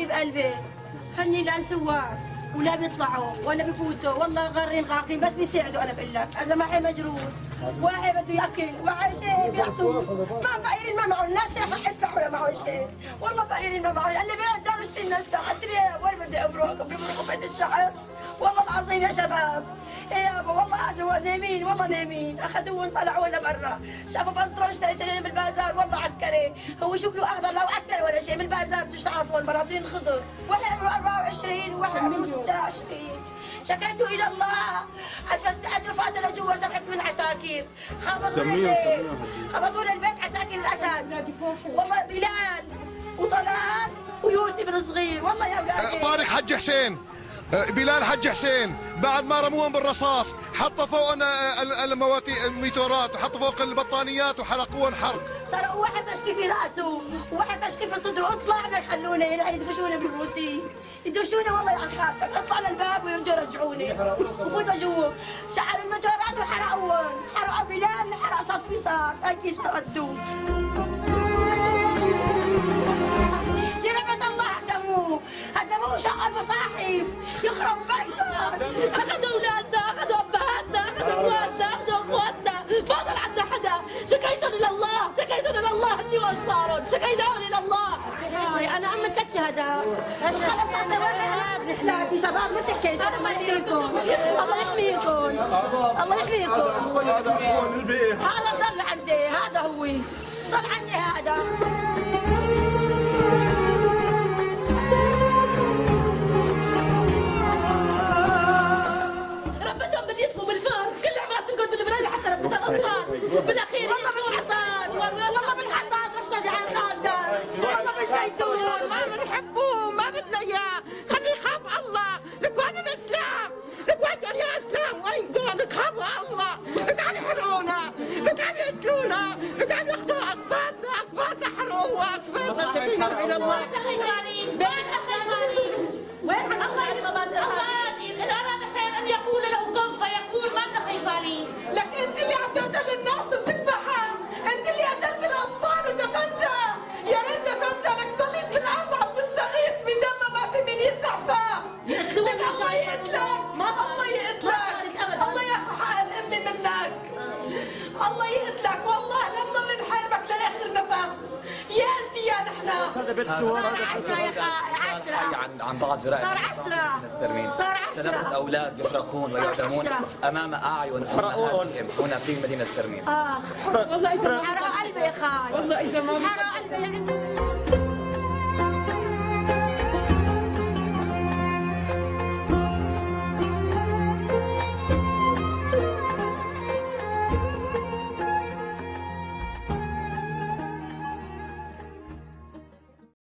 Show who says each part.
Speaker 1: حبيب قلبي خلني لا نسوار ولا بيطلعوا ولا بفوتوا، والله غارين غاقين بس بيساعدوا. انا بقول لك هذا معي مجروح، واحد بده ياكل، واحد شيء بيعطوه، ما فقيرين ما معهم لا شيء حق يفتح ولا معهم شيء، والله فقيرين ما معهم. اللي بيع دار اشترينا الساعه 3 وين بدي ابرقهم بيبرقوا بيت الشعب، والله العظيم يا شباب. ايه يابا والله اجوا نايمين، والله نايمين، اخذوهم طلعوا لنا برا، شافوا بنطلون اشتريت لهم بالبازار، والله عسكري هو شكله اخضر لو عسكري ولا شيء من البازار، بدوش تعرفوا البراطين خضر، واحد عمره 24 وواحد عمره 26. شكيت الى الله، رفعت لجوا سمعت من عساكر، خبطوا لي البيت عساكر الاسد، والله بلال وطلال ويوسف الصغير، والله يا اولادي.
Speaker 2: طارق حج حسين، بلال حج حسين بعد ما رموهم بالرصاص حطوا فوق الميتورات وحطوا فوق البطانيات وحرقوهم حرق.
Speaker 1: ترى واحد تشكي في راسه وواحد تشكي في صدره، اطلع بدك خلوني يدفشوني بالروسي، يدفشوني والله يا خالتك، اطلع للباب ويرجعوا يرجعوني وفوتوا جوا، شعلوا الميتورات وحرقوهم، حرقوا بلال حرق صفي صار اكيد شردوه. جرمت الله هدموه شق المصاحف يخرب بيتهم، اخذوا اولادنا، اخذوا ابهاتنا، اخذوا اخواتنا، اخذوا اخواتنا، ما ضل عندنا حدا. شكيتهم الى الله، شكيتهم الى الله اني وانصارهم، شكيناهم الى الله. انا عم ثلاث شهادات، خلص احنا وين رحلاتي شباب ما تحكي، الله يحميكم، الله يحميكم، الله يحميكم. هذا ضل عندي، هذا هو ضل عندي هذا. بالاخير والله بالحصاد، والله بالحصاد رشد على الخالدان، والله بالزيتون ما بنحبوه ما بدنا اياه، خليه يخاف الله. اخوان الاسلام، اخوان يا اسلام وينكم خافوا الله، تعالوا حرقونا، تعالوا يقتلونا، تعالوا ياخذوا اطفالنا، اطفالنا حرقوها، اطفالنا شكينا الى الله. وين الله إن أراد شيئا أن يقول له كن فيكون، ما أنت خيفانين. لك أنت اللي عم تقتل الناس وبتذبحها، أنت اللي قتلت الأطفال ودفنتها، يا ريت دفنتها لك ضليت بالأرض عم تستغيث بدم ما في مين يستعفى. لك الله يقتلك، الله يقتلك، الله ياخذ حق الأمة منك، الله يقتلك، والله لا نضل نحاربك لآخر نفس، يا أنت يا نحن. صار 10 يا خالد، 10
Speaker 3: عن بعض جرائم
Speaker 1: صار 10 صار 10
Speaker 3: سنبت اولاد يحرقون ويعدمون امام اعين امهاتهم هنا في مدينه سرمين.
Speaker 1: والله اذا حرق قلبي يا خالد، والله اذا ما حرق قلبي.